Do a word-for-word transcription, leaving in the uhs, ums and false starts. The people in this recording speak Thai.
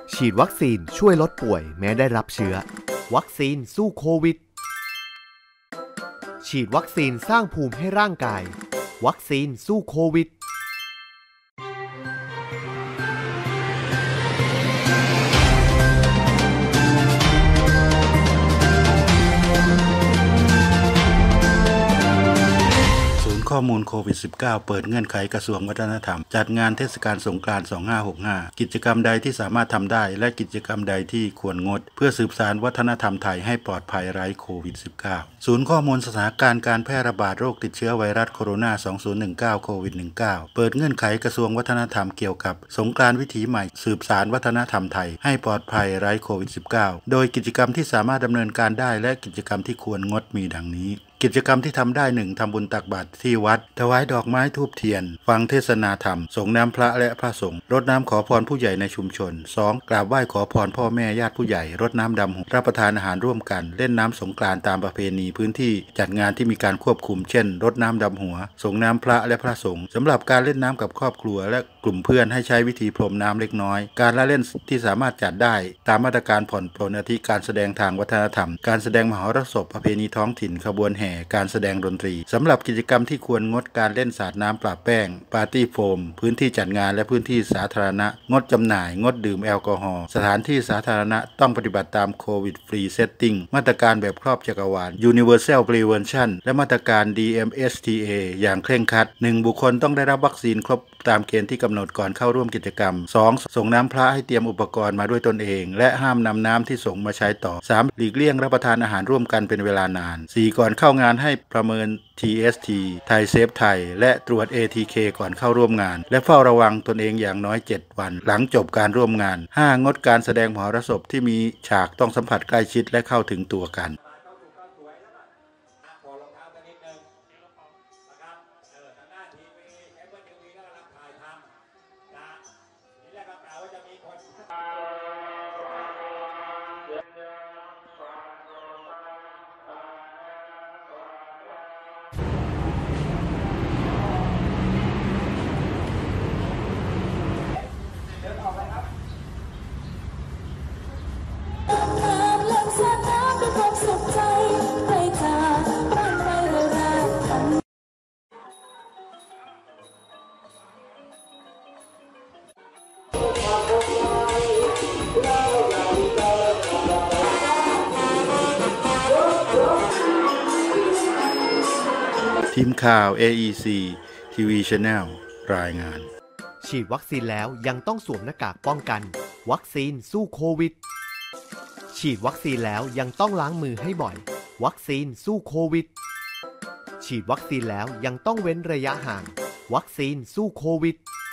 ฉีดวัคซีนช่วยลดป่วยแม้ได้รับเชื้อวัคซีนสู้โควิดฉีดวัคซีนสร้างภูมิให้ร่างกายวัคซีนสู้โควิดข้อมูลโควิด สิบเก้า เปิดเงื่อนไขกระทรวงวัฒนธรรมจัดงานเทศกาลสงกรานต์ สองพันห้าร้อยหกสิบห้า กิจกรรมใดที่สามารถทำได้และกิจกรรมใดที่ควรงดเพื่อสืบสานวัฒนธรรมไทยให้ปลอดภัยไร้โควิด สิบเก้า ศูนย์ข้อมูลสถานการณ์การแพร่ระบาดโรคติดเชื้อไวรัสโคโรนา สองพันสิบเก้า โควิด สิบเก้า เปิดเงื่อนไขกระทรวงวัฒนธรรมเกี่ยวกับสงกรานต์วิถีใหม่สืบสานวัฒนธรรมไทยให้ปลอดภัยไร้โควิด สิบเก้า โดยกิจกรรมที่สามารถดำเนินการได้และกิจกรรมที่ควรงดมีดังนี้กิจกรรมที่ทำได้ หนึ่ง ทำบุญตักบาตรที่วัดถวายดอกไม้ธูปเทียนฟังเทศนาธรรมสงน้ำพระและพระสงฆ์รดน้ำขอพรผู้ใหญ่ในชุมชน สอง กราบไหว้ขอพรพ่อแม่ญาติผู้ใหญ่รดน้ำดำหัวรับประทานอาหารร่วมกันเล่นน้ำสงกรานต์ตามประเพณีพื้นที่จัดงานที่มีการควบคุมเช่นรดน้ำดำหัวสงน้ำพระและพระสงฆ์สำหรับการเล่นน้ำกับครอบครัวและกลุ่มเพื่อนให้ใช้วิธีพรมน้ำเล็กน้อยการละเล่นที่สามารถจัดได้ตามมาตรการผ่อนปลนอาทิการแสดงทางวัฒนธรรมการแสดงมหรสพประเพณีท้องถิ่นขบวนแห่การแสดงดนตรีสำหรับกิจกรรมที่ควรงดการเล่นสาดน้ำปะแป้งปาร์ตี้โฟมพื้นที่จัดงานและพื้นที่สาธารณะงดจำหน่ายงดดื่มแอลกอฮอล์สถานที่สาธารณะต้องปฏิบัติตามโควิดฟรีเซตติ้งมาตรการแบบครอบจักรวาล Universal Prevention และมาตรการ ดี เอ็ม เอส ที เอ อย่างเคร่งครัด หนึ่ง บุคคลต้องได้รับวัคซีนครบตามเกณฑ์ที่กำหนดก่อนเข้าร่วมกิจกรรม สอง ส่งน้ำพระให้เตรียมอุปกรณ์มาด้วยตนเองและห้ามนำน้ำที่ส่งมาใช้ต่อ สาม หลีกเลี่ยงรับประทานอาหารร่วมกันเป็นเวลานาน สี่ ก่อนเข้างานให้ประเมิน ที เอส ที ไทยเซฟไทยและตรวจ เอ ที เค ก่อนเข้าร่วมงานและเฝ้าระวังตนเองอย่างน้อยเจ็ดวันหลังจบการร่วมงาน ห้า งดการแสดงมหรสพที่มีฉากต้องสัมผัสใกล้ชิดและเข้าถึงตัวกันทีมข่าว เอ อี ซี ที วี Channel รายงานฉีดวัคซีนแล้วยังต้องสวมหน้ากากป้องกันวัคซีนสู้โควิดฉีดวัคซีนแล้วยังต้องล้างมือให้บ่อยวัคซีนสู้โควิดฉีดวัคซีนแล้วยังต้องเว้นระยะห่างวัคซีนสู้โควิด